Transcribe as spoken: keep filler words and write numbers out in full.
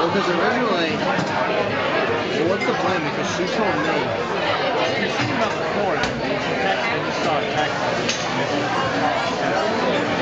because originally, well, what's the plan? Because she told me. She's thinking about the court. She texted me, just saw a text.